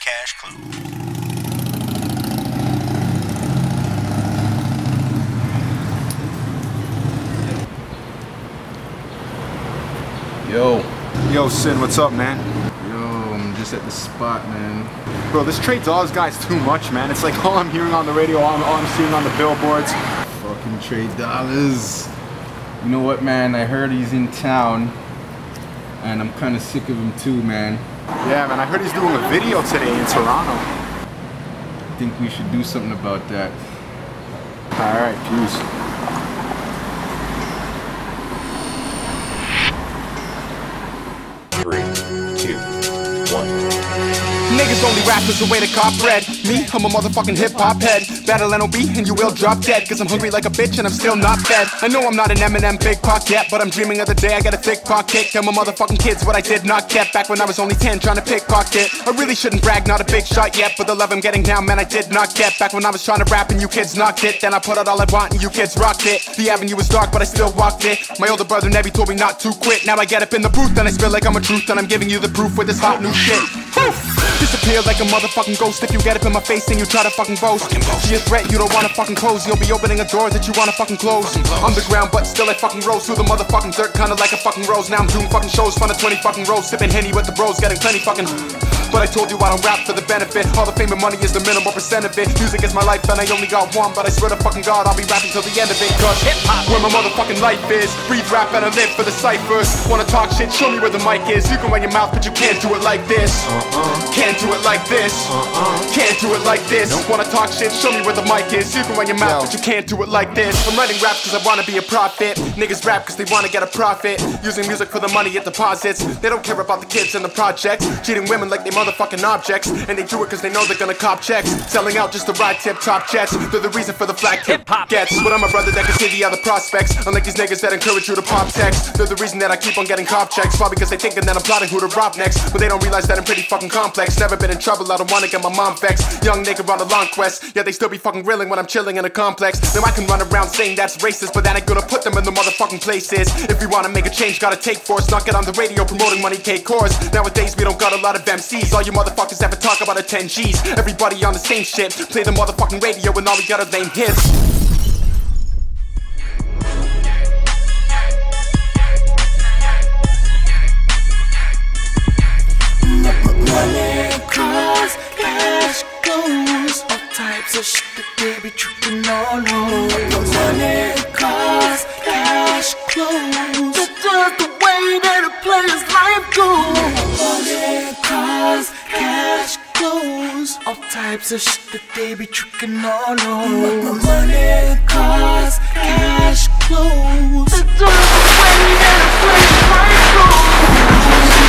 Cash Clues. Yo, Sin, what's up, man? Yo, I'm just at the spot, man. Bro, this Trey Dawes guy's too much, man. It's like all I'm hearing on the radio, all I'm seeing on the billboards. Fucking Trey Dollars. You know what, man? I heard he's in town, and I'm kind of sick of him too, man. Yeah, man, I heard he's doing a video today in Toronto. I think we should do something about that. Alright, peace. Niggas only rappers the way to cop bread. Me, I'm a motherfucking hip-hop head. Battle NOB and you will drop dead. Cause I'm hungry like a bitch and I'm still not fed. I know I'm not an Eminem big pocket, but I'm dreaming of the day I get a thick pocket. Tell my motherfucking kids what I did not get back when I was only 10 trying to pickpocket. I really shouldn't brag, not a big shot yet, but the love I'm getting now, man, I did not get back when I was trying to rap and you kids knocked it. Then I put out all I want and you kids rocked it. The avenue was dark but I still walked it. My older brother Nebby told me not to quit. Now I get up in the booth and I spill like I'm a truth, and I'm giving you the proof with this hot new shit. Disappear like a motherfucking ghost if you get up in my face and you try to fucking boast. See a threat you don't wanna fucking close. You'll be opening a door that you wanna fucking close. Underground but still I fucking rose through the motherfucking dirt, kinda like a fucking rose. Now I'm doing fucking shows, fun of 20 fucking rows, sipping Henny with the bros, getting plenty fucking. But I told you I don't rap for the benefit. All the fame and money is the minimal percent of it. Music is my life and I only got one, but I swear to fucking God I'll be rapping till the end of it. Cause hip-hop where my motherfucking life is. Breathe rap and I live for the ciphers. Wanna talk shit, show me where the mic is. You can run your mouth but you can't do it like this. Can't do it like this. Can't do it like this. Wanna talk shit, show me where the mic is. You can run your mouth but you can't do it like this. I'm writing raps cause I wanna be a prophet. Niggas rap cause they wanna get a profit. Using music for the money it deposits. They don't care about the kids and the projects. Treating women like they motherfucking objects. And they do it cause they know they're gonna cop checks. Selling out just to ride tip-top jets. They're the reason for the flag tip gets. But I'm a brother that can see the other prospects. Unlike these niggas that encourage you to pop text. They're the reason that I keep on getting cop checks. Probably because they thinking that I'm plotting who to rob next. But they don't realize that I'm pretty fucking complex. Never been in trouble, I don't wanna get my mom vexed. Young nigga on a long quest. Yeah, they still be fucking grilling when I'm chilling in a complex. Now I can run around saying that's racist, but that ain't gonna put them in the motherfucking places. If we wanna make a change, gotta take force. Not get on the radio promoting money K cores. Nowadays we don't got a lot of MCs. All you motherfuckers ever talk about are 10 G's. Everybody on the same shit. Play the motherfucking radio and all we got are lame hits. Money, cars, cash, clothes, all types of shit that they be tricking on. Money, cars, cash, clothes, that's just the way that a player's life goes. Money, cars, cash, clothes, all types of shit that they be tricking on. Money, cars, cash, clothes, that's just the way that a player's life goes.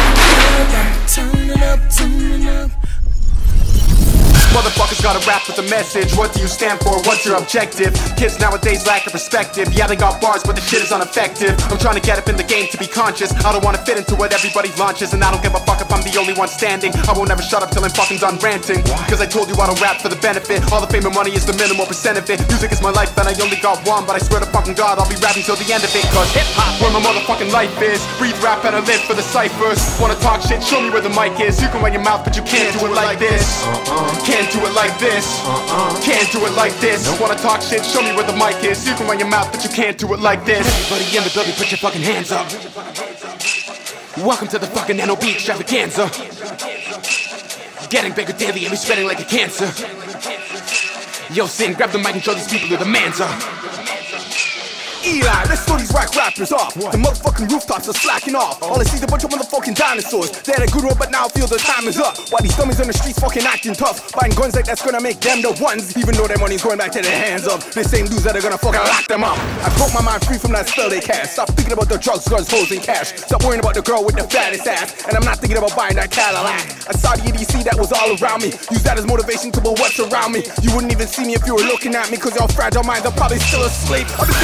Turning up. Motherfuckers gotta rap with a message. What do you stand for? What's your objective? Kids nowadays lack a perspective. Yeah, they got bars, but the shit is ineffective. I'm trying to get up in the game to be conscious. I don't wanna fit into what everybody launches, and I don't give a fuck if I'm the only one standing. I won't ever shut up till I'm fucking done ranting. Cause I told you I don't rap for the benefit. All the fame and money is the minimal percent of it. Music is my life and I only got one, but I swear to fucking God I'll be rapping till the end of it. Cause hip-hop where my motherfucking life is. Breathe rap and I live for the ciphers. Wanna talk shit, show me where the mic is. You can run your mouth but you can't do it like this. Can't do it like this. Can't do it like this. Wanna talk shit, show me where the mic is. You can run your mouth but you can't do it like this. Everybody in the building, put your fucking hands up. Welcome to the fucking NOB extravaganza. Getting bigger daily and we spreading like a cancer. Yo, Sin, grab the mic and show these people who the mans are. Eli, let's throw these whack rappers off. The motherfucking rooftops are slacking off. All I see is a bunch of motherfucking dinosaurs. They had a good road, but now I feel the time is up. Why these dummies on the streets fucking acting tough? Buying guns like that's gonna make them the ones. Even though their money's going back to their hands up. The same dudes that are gonna fucking lock them up. I broke my mind free from that spell they cast. Stop thinking about the drugs, guns, hoes, and cash. Stop worrying about the girl with the fattest ass. And I'm not thinking about buying that Cadillac. I saw the EDC that was all around me. Use that as motivation to build what's around me. You wouldn't even see me if you were looking at me. Cause your fragile minds are probably still asleep. I've been taking the time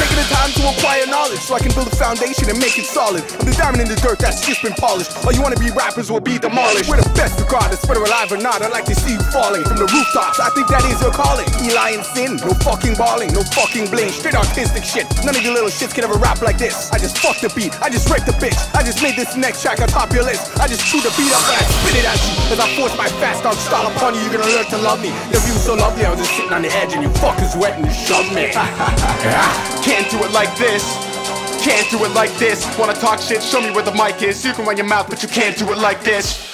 time to acquire knowledge so I can build a foundation and make it solid. I'm the diamond in the dirt that's just been polished. All you wanna be rappers will be demolished. We're the best regardless, whether alive or not. I'd like to see you falling from the rooftops. I think that is your calling. Eli and Sin, no fucking balling, no fucking bling. Straight artistic shit. None of you little shits can ever rap like this. I just fucked the beat, I just raped the bitch. I just made this next track on top of your list. I just chewed the beat up and I spit it at you. As I force my fast dog style upon you, you're gonna learn to love me. Your view's so lovely, I was just sitting on the edge and you fuckers wet and you shoved me. Can't do it like this. Can't do it like this. Wanna talk shit? Show me where the mic is. You can run your mouth, but you can't do it like this.